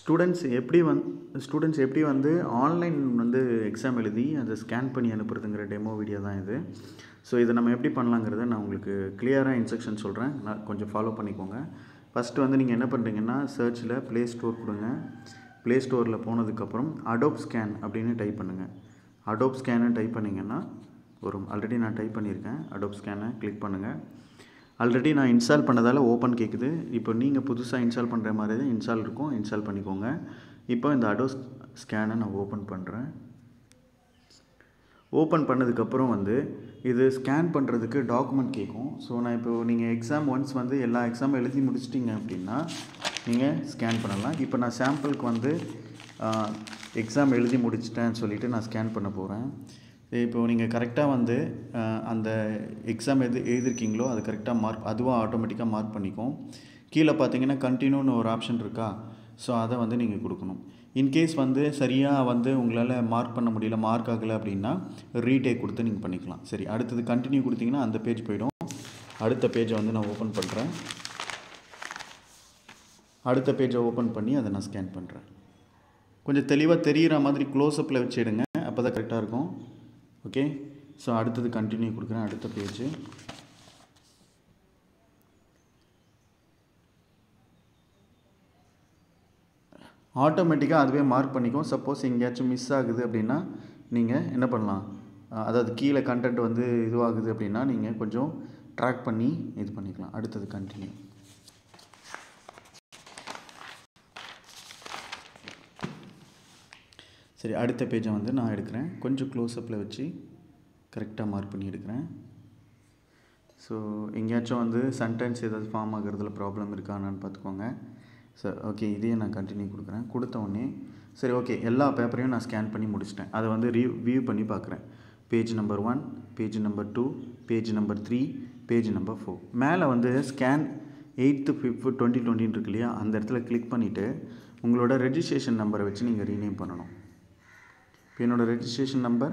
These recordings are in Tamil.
ஸ்டூடெண்ட்ஸ் எப்படி வந்து ஆன்லைன் வந்து எக்ஸாம் எழுதி அதை ஸ்கேன் பண்ணி அனுப்புறதுங்கிற டெமோ வீடியோ தான் இது. ஸோ இதை நம்ம எப்படி பண்ணலாங்கிறத நான் உங்களுக்கு கிளியராக இன்ஸ்ட்ரக்ஷன் சொல்கிறேன். நான் கொஞ்சம் ஃபாலோ பண்ணிக்கோங்க. ஃபஸ்ட்டு வந்து நீங்கள் என்ன பண்ணுறீங்கன்னா, சர்ச்சில் ப்ளே ஸ்டோர் கொடுங்க. ப்ளே ஸ்டோரில் போனதுக்கப்புறம் அடோப் ஸ்கேன் அப்படின்னு டைப் பண்ணுங்கள். அடோப் ஸ்கேனு டைப் பண்ணிங்கன்னா வரும். ஆல்ரெடி நான் டைப் பண்ணியிருக்கேன். அடோப் ஸ்கேனை கிளிக் பண்ணுங்கள். ஆல்ரெடி நான் இன்ஸ்டால் பண்ணதால் ஓப்பன் கேட்குது. இப்போ நீங்கள் புதுசாக இன்ஸ்டால் பண்ணுற மாதிரி தான் இன்ஸ்டால் இருக்கும். இன்ஸ்டால் பண்ணிக்கோங்க. இப்போ இந்த அடோப் ஸ்கேனை நான் ஓப்பன் பண்ணுறேன். ஓப்பன் பண்ணதுக்கப்புறம் வந்து இது ஸ்கேன் பண்ணுறதுக்கு டாக்குமெண்ட் கேட்கும். ஸோ நான் இப்போது நீங்கள் எக்ஸாம் ஒன்ஸ் வந்து எல்லா எக்ஸாமும் எழுதி முடிச்சிட்டிங்க அப்படின்னா நீங்கள் ஸ்கேன் பண்ணலாம். இப்போ நான் சாம்பிளுக்கு வந்து எக்ஸாம் எழுதி முடிச்சிட்டேன்னு சொல்லிவிட்டு நான் ஸ்கேன் பண்ண போகிறேன். இப்போது நீங்கள் கரெக்டாக வந்து அந்த எக்ஸாம் எழுதிருக்கீங்களோ அது கரெக்டாக அதுவும் ஆட்டோமேட்டிக்காக மார்க் பண்ணிக்கும். கீழே பார்த்தீங்கன்னா கண்டினியூன்னு ஒரு ஆப்ஷன் இருக்கா, ஸோ அதை வந்து நீங்கள் கொடுக்கணும். இன்கேஸ் வந்து சரியாக வந்து உங்களால் மார்க் பண்ண முடியல, மார்க் ஆகலை அப்படின்னா ரீடேக் கொடுத்து நீங்கள் பண்ணிக்கலாம். சரி, அடுத்தது கண்டினியூ கொடுத்தீங்கன்னா அந்த பேஜ் போய்டும். அடுத்த பேஜை வந்து நான் ஓப்பன் பண்ணுறேன். அடுத்த பேஜை ஓப்பன் பண்ணி அதை நான் ஸ்கேன் பண்ணுறேன். கொஞ்சம் தெளிவாக தெரிகிற மாதிரி க்ளோஸ்அப்பில் வச்சு எடுங்க, அப்போ தான் கரெக்டாக இருக்கும். ஓகே, ஸோ அடுத்தது கண்டினியூ கொடுக்குறேன். அடுத்த பேஜ் ஆட்டோமேட்டிக்காக அதுவே மார்க் பண்ணிக்கும். சப்போஸ் எங்கேயாச்சும் மிஸ் ஆகுது அப்படின்னா நீங்கள் என்ன பண்ணலாம், அதாவது கீழே கண்டென்ட் வந்து இதுவாகுது அப்படின்னா நீங்கள் கொஞ்சம் ட்ராக் பண்ணி இது பண்ணிக்கலாம். அடுத்தது கண்டினியூ. சரி, அடுத்த பேஜை வந்து நான் எடுக்கிறேன். கொஞ்சம் க்ளோஸ்அப்பில் வச்சு கரெக்டாக மார்க் பண்ணி எடுக்கிறேன். ஸோ எங்கேயாச்சும் வந்து சென்டென்ஸ் ஏதாவது ஃபார்ம் ஆகிறதுல ப்ராப்ளம் இருக்கான்னு பார்த்துக்கோங்க. சார் ஓகே, இதையே நான் கண்டினியூ கொடுக்குறேன். கொடுத்த உடனே சரி ஓகே, எல்லா பேப்பரையும் நான் ஸ்கேன் பண்ணி முடிச்சிட்டேன். அதை வந்து வியூ பண்ணி பார்க்குறேன். Page number 1, page number 2, page number 3, page number 4. மேலே வந்து ஸ்கேன் 8th 5th 2020 இருக்கு இல்லையா, அந்த இடத்துல கிளிக் பண்ணிவிட்டு உங்களோட ரெஜிஸ்ட்ரேஷன் நம்பரை வச்சு நீங்கள் ரீநேம் பண்ணணும். இப்போ என்னோடய ரெஜிஸ்ட்ரேஷன் நம்பர்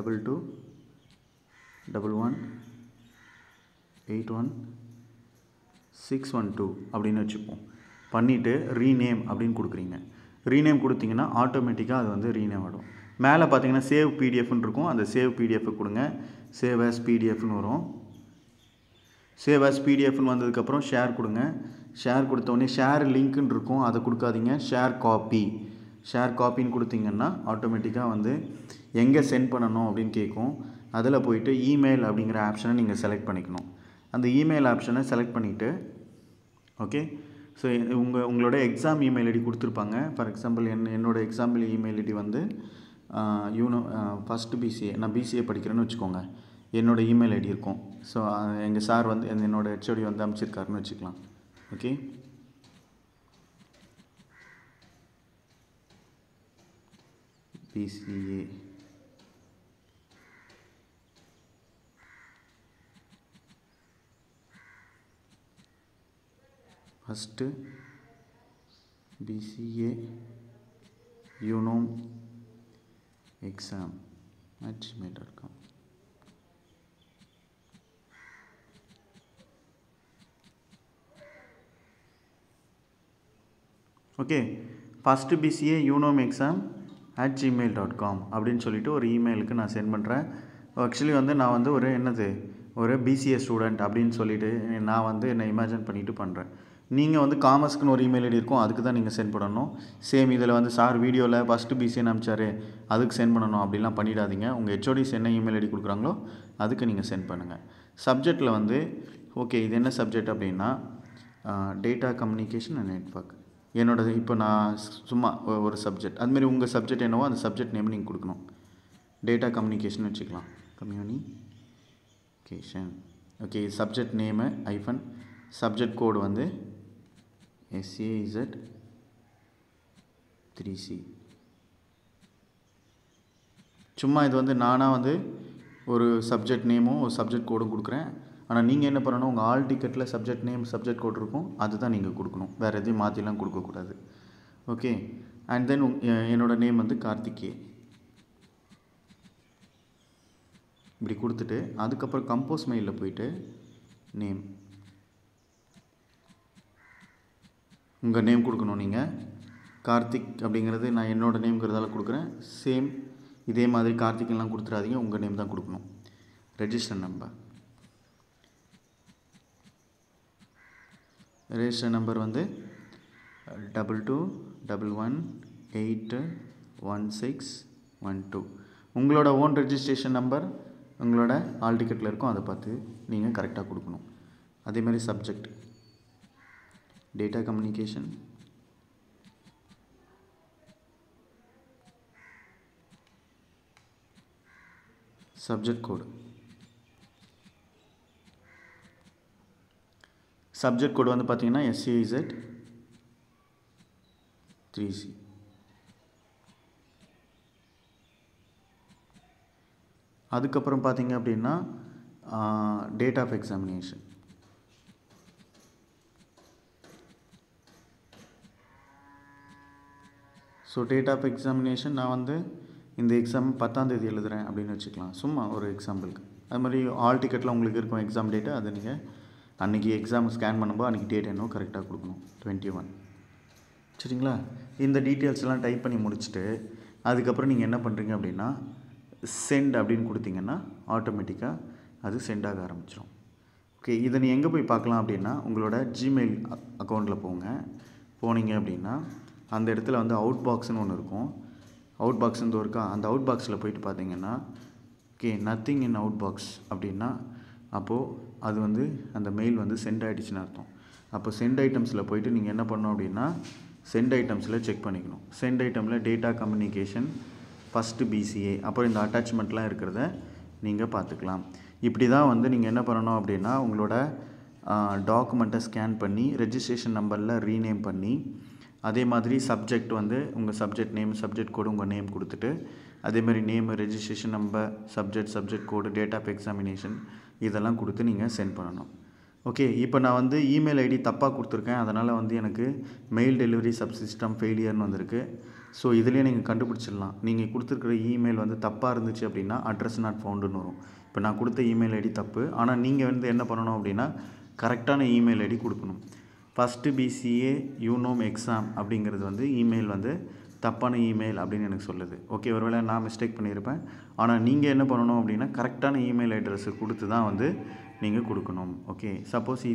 2211816112 அப்படின்னு வச்சுப்போம். பண்ணிவிட்டு ரீநேம் அப்படின்னு கொடுக்குறீங்க. ரீநேம் கொடுத்தீங்கன்னா ஆட்டோமேட்டிக்காக அது வந்து ரீநேம் ஆகிடும். மேலே பார்த்தீங்கன்னா சேவ் பிடிஎஃப்னு இருக்கும். அந்த சேவ் பிடிஎஃப் கொடுங்க. சேவ் ஆஸ் பிடிஎஃப்னு வரும். சேவ் ஆஸ் பிடிஎஃப்னு வந்ததுக்கப்புறம் ஷேர் கொடுங்க. ஷேர் கொடுத்தோடனே ஷேர் லிங்க்குன்னு இருக்கும், அதை கொடுக்காதீங்க. ஷேர் காப்பின்னு கொடுத்தீங்கன்னா ஆட்டோமேட்டிக்காக வந்து எங்கே சென்ட் பண்ணணும் அப்படின்னு கேட்கும். அதில் போயிட்டு இமெயில் அப்படிங்கிற ஆப்ஷனை நீங்கள் செலக்ட் பண்ணிக்கணும். அந்த இமெயில் ஆப்ஷனை செலக்ட் பண்ணிவிட்டு ஓகே, ஸோ உங்களோட எக்ஸாம் இமெயில் ஐடி கொடுத்துருப்பாங்க. ஃபார் எக்ஸாம்பிள் என்னோடய எக்ஸாம்பிள் இமெயில் ஐடி வந்து ஃபஸ்ட்டு பிசிஏ, நான் பிசிஏ படிக்கிறேன்னு வச்சுக்கோங்க. என்னோடய இமெயில் ஐடி இருக்கும். ஸோ எங்கள் சார் வந்து என்னோடய ஹெச்ஓடி வந்து அமைச்சிருக்காருன்னு வச்சுக்கலாம். Okay, BCA first BCA unom exam @gmail.com. Okay, first BCA unom exam @gmail.com அப்படின்னு சொல்லிட்டு ஒரு இமெயிலுக்கு நான் சென்ட் பண்ணுறேன். ஆக்சுவலி வந்து நான் வந்து ஒரு பிசிஏ ஸ்டூடெண்ட் அப்படின்னு சொல்லிட்டு நான் வந்து என்னை இமேஜின் பண்ணிவிட்டு பண்ணுறேன். நீங்கள் வந்து காமர்ஸ்க்குன்னு ஒரு இமெயில் ஐடி இருக்கும், அதுக்கு தான் நீங்கள் சென்ட் பண்ணணும். சேம் இதில் வந்து சார் வீடியோவில் ஃபஸ்ட்டு பிசிஏன்னு அனுப்பிச்சாரு, அதுக்கு சென்ட் பண்ணணும் அப்படிலாம் பண்ணிடாதீங்க. உங்கள் ஹெச்ஓடிஸ் என்ன இமெயில் ஐடி கொடுக்குறாங்களோ அதுக்கு நீங்கள் சென்ட் பண்ணுங்கள். சப்ஜெக்டில் வந்து ஓகே, இது என்ன சப்ஜெக்ட் அப்படின்னா டேட்டா கம்யூனிகேஷன் அண்ட் நெட்வொர்க் என்னோடது. இப்போ நான் சும்மா ஒரு சப்ஜெக்ட், அதுமாரி உங்கள் சப்ஜெக்ட் என்னவோ அந்த சப்ஜெக்ட் நேம் நீங்கள் கொடுக்கணும். டேட்டா கம்யூனிகேஷன் வச்சுக்கலாம், communication. Okay, subject name hyphen subject code வந்து SAZ3C. சும்மா இது வந்து நானாக வந்து ஒரு சப்ஜெக்ட் நேமும் ஒரு சப்ஜெக்ட் கோடும் கொடுக்குறேன். ஆனால் நீங்கள் என்ன பண்ணணும், உங்கள் ஆல் டிக்கெட்டில் சப்ஜெக்ட் நேம் சப்ஜெக்ட் கோட் இருக்கும், அதுதான் நீங்கள் கொடுக்கணும். வேறு எதையும் மாற்றிலாம் கொடுக்கக்கூடாது. ஓகே, அண்ட் தென் என்னோடய நேம் வந்து கார்த்திகே. இப்படி கொடுத்துட்டு அதுக்கப்புறம் கம்போஸ் மெயிலில் போயிட்டு நேம், உங்கள் நேம் கொடுக்கணும் நீங்கள். கார்த்திக் அப்படிங்கிறது நான் என்னோட நேம்ங்கிறதால கொடுக்குறேன். சேம் இதே மாதிரி கார்த்திக்லாம் கொடுத்துடாதீங்க, உங்கள் நேம் தான் கொடுக்கணும். ரெஜிஸ்டர் நம்பர் வந்து 2211811612. உங்களோட ஓன் ரெஜிஸ்ட்ரேஷன் நம்பர் உங்களோட ஹால் டிக்கெட்டில் இருக்கும், அதை பார்த்து நீங்கள் கரெக்டாக கொடுக்கணும். அதே மாதிரி subject data communication, subject code வந்து பார்த்தீங்கன்னா SCIZ 3C. அதுக்கப்புறம் பார்த்தீங்க அப்படின்னா date of examination. So date of examination நான் வந்து இந்த எக்ஸாம் 10ஆம் தேதி எழுதுகிறேன் அப்படின்னு வச்சுக்கலாம், சும்மா ஒரு எக்ஸாம்பிளுக்கு. அது மாதிரி ஹால் டிக்கெட்டில் உங்களுக்கு இருக்கும் எக்ஸாம் டேட்டு, அதை நீங்கள் அன்றைக்கி எக்ஸாம் ஸ்கேன் பண்ணும்போது அன்றைக்கி டேட் என்ன கரெக்டாக கொடுக்கணும், 21. சரிங்களா? இந்த டீட்டெயில்ஸ்லாம் டைப் பண்ணி முடிச்சுட்டு அதுக்கப்புறம் நீங்கள் என்ன பண்ணுறீங்க அப்படின்னா சென்ட் அப்படின்னு கொடுத்தீங்கன்னா ஆட்டோமேட்டிக்காக அது சென்ட் ஆக ஆரம்பிச்சிடும். ஓகே, இதை நீ எங்கே போய் பார்க்கலாம் அப்படின்னா உங்களோட ஜிமெயில் அக்கௌண்ட்டில் போனீங்க அப்படின்னா அந்த இடத்துல வந்து அவுட் பாக்ஸ்னு ஒன்று இருக்கும். அவுட் பாக்ஸ்ன்னு இருக்கா, அந்த அவுட் பாக்ஸில் போயிட்டு பார்த்தீங்கன்னா okay nothing in out box அப்படின்னா அப்போது அது வந்து அந்த மெயில் வந்து சென்ட் ஆகிடுச்சின்னு அர்த்தம். அப்போ சென்ட் ஐட்டம்ஸில் போயிட்டு நீங்கள் என்ன பண்ணணும் அப்படின்னா சென்ட் ஐட்டம்ஸில் செக் பண்ணிக்கணும். சென்ட் ஐட்டமில் டேட்டா கம்யூனிகேஷன் ஃபஸ்ட்டு BCA அப்புறம் இந்த அட்டாச்மெண்ட்லாம் இருக்கிறத நீங்கள் பார்த்துக்கலாம். இப்படி தான் வந்து நீங்கள் என்ன பண்ணணும் அப்படின்னா உங்களோட டாக்குமெண்ட்டை ஸ்கேன் பண்ணி ரெஜிஸ்ட்ரேஷன் நம்பரில் ரீநேம் பண்ணி அதே மாதிரி சப்ஜெக்ட் வந்து உங்கள் சப்ஜெக்ட் நேம் சப்ஜெக்ட் கோடு உங்கள் நேம் கொடுத்துட்டு அதேமாதிரி name registration number subject code date of examination இதெல்லாம் கொடுத்து நீங்கள் சென்ட் பண்ணணும். ஓகே, இப்போ நான் வந்து இமெயில் ஐடி தப்பாக கொடுத்துருக்கேன், அதனால் வந்து எனக்கு மெயில் டெலிவரி சப்சிஸ்டம் ஃபெயிலியர்னு வந்திருக்கு. ஸோ இதுலேயே நீங்கள் கண்டுபிடிச்சிடலாம். நீங்கள் கொடுத்துருக்குற இமெயில் வந்து தப்பாக இருந்துச்சு அப்படின்னா அட்ரஸ் நாட் ஃபவுண்டுன்னு வரும். இப்போ நான் கொடுத்த இமெயில் ஐடி தப்பு, ஆனால் நீங்கள் வந்து என்ன பண்ணணும் அப்படின்னா கரெக்டான இமெயில் ஐடி கொடுக்கணும். ஃபஸ்ட்டு BCA யூனோம் எக்ஸாம் அப்படிங்கிறது வந்து இமெயில் வந்து தப்பான இமெயில் அப்படின்னு எனக்கு சொல்லுது. ஓகே, ஒருவேளை நான் மிஸ்டேக் பண்ணியிருப்பேன், ஆனால் நீங்கள் என்ன பண்ணணும் அப்படின்னா கரெக்டான இமெயில் அட்ரஸு கொடுத்து தான் வந்து நீங்கள் கொடுக்கணும். ஓகே, சப்போஸ்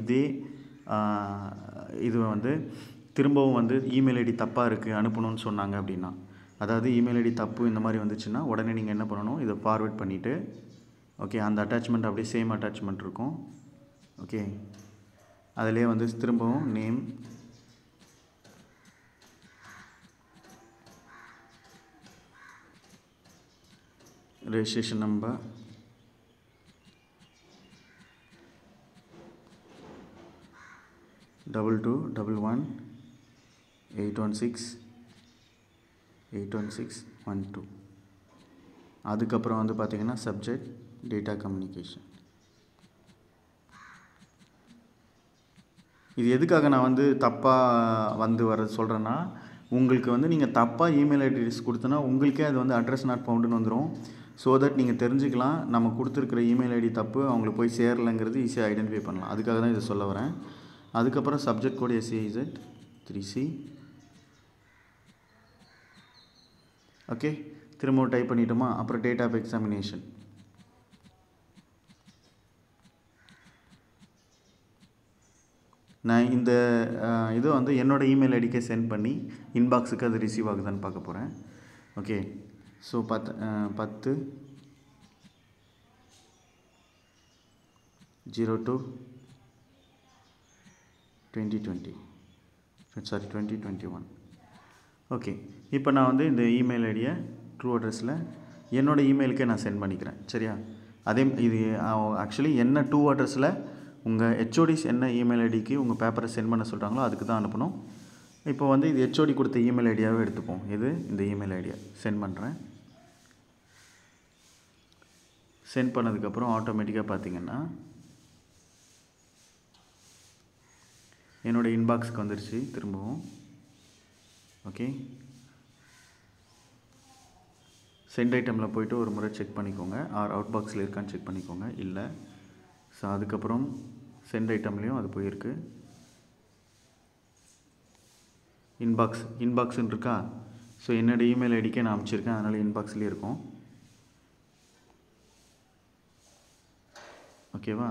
இது வந்து திரும்பவும் வந்து இமெயில் ஐடி தப்பாக இருக்குது அனுப்பணும்னு சொன்னாங்க அப்படின்னா, அதாவது இமெயில் ஐடி தப்பு இந்த மாதிரி வந்துச்சுன்னா உடனே நீங்கள் என்ன பண்ணணும், இதை ஃபார்வேர்ட் பண்ணிவிட்டு ஓகே அந்த அட்டாச்மெண்ட் அப்படியே சேம் அட்டாச்மெண்ட் இருக்கும். ஓகே, அதிலே வந்து திரும்பவும் நேம் ரெஜிஸ்ட்ரேஷன் நம்பர் $221181681612. அதுக்கப்புறம் வந்து பார்த்திங்கன்னா சப்ஜெக்ட் டேட்டா கம்யூனிகேஷன். இது எதுக்காக நான் வந்து தப்பாக வந்து வர சொல்கிறேன்னா உங்களுக்கு வந்து நீங்கள் தப்பாக இமெயில் அட்ரஸ் கொடுத்தனா உங்களுக்கே அது வந்து அட்ரஸ் நாட் ஃபவுண்டுன்னு வந்துடும். ஸோ தட் நீங்கள் தெரிஞ்சுக்கலாம் நம்ம கொடுத்துருக்குற இமெயில் ஐடி தப்பு, அவங்களுக்கு போய் சேரலைங்கிறது ஈஸியாக ஐடென்டிஃபை பண்ணலாம். அதுக்காக தான் இதை சொல்ல வரேன். அதுக்கப்புறம் subject code SCIZ 3C. Okay, திரும்பவும் டைப் பண்ணிட்டோமா. அப்புறம் டேட் ஆஃப் எக்ஸாமினேஷன் நான் இந்த இது வந்து என்னோடய இமெயில் ஐடிக்கே சென்ட் பண்ணி இன்பாக்ஸுக்கு அது ரிசீவ் ஆகுதான்னு பார்க்க போகிறேன். Okay, so 10/02/2021. ஓகே, இப்போ நான் வந்து இந்த இமெயில் ஐடியை ட்ரூ அட்ரஸில் என்னோடய இமெயிலுக்கே நான் சென்ட் பண்ணிக்கிறேன். சரியா? அதே இது ஆக்சுவலி என்ன ட்ரூ அட்ரஸில் உங்கள் HODs என்ன இமெயில் ஐடிக்கு உங்கள் பேப்பரை சென்ட் பண்ண சொல்கிறாங்களோ அதுக்கு தான் அனுப்பணும். இப்போ வந்து இது HOD கொடுத்த இமெயில் ஐடியாவே எடுத்துப்போம். இது இந்த இமெயில் ஐடியா சென்ட் பண்ணுறேன். சென்ட் பண்ணதுக்கப்புறம் ஆட்டோமேட்டிக்காக பார்த்திங்கன்னா என்னோடய இன்பாக்ஸுக்கு வந்துருச்சு திரும்பவும். ஓகே, சென்ட் ஐட்டமில் போய்ட்டு ஒரு முறை செக் பண்ணிக்கோங்க, அவுட் பாக்ஸில் இருக்கான்னு செக் பண்ணிக்கோங்க. இல்லை, ஸோ அதுக்கப்புறம் சென்ட் ஐட்டம்லேயும் அது போயிருக்கு. இன்பாக்ஸ்ன்னு இருக்கா. ஸோ என்னோடய இமெயில் ஐடிக்கே நான் அனுப்பிச்சிருக்கேன், அதனால் இன்பாக்ஸ்லேயே இருக்கும். ஓகேவா?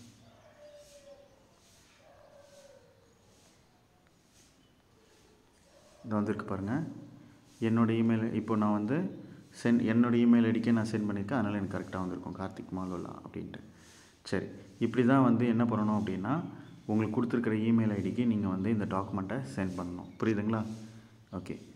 இது வந்திருக்கு பாருங்கள். என்னோடய இமெயில் இப்போ நான் வந்து என்னோடய இமெயில் ஐடிக்கே நான் சென்ட் பண்ணியிருக்கேன், அதனால் எனக்கு கரெக்டாக வந்திருக்கும், கார்த்திக் மாலோலா அப்படின்ட்டு. சரி, இப்படி தான் வந்து என்ன பண்ணணும் அப்படின்னா, உங்களுக்கு கொடுத்துருக்குற இமெயில் ஐடிக்கு நீங்கள் வந்து இந்த டாக்குமெண்ட்டை சென்ட் பண்ணணும். புரியுதுங்களா? ஓகே.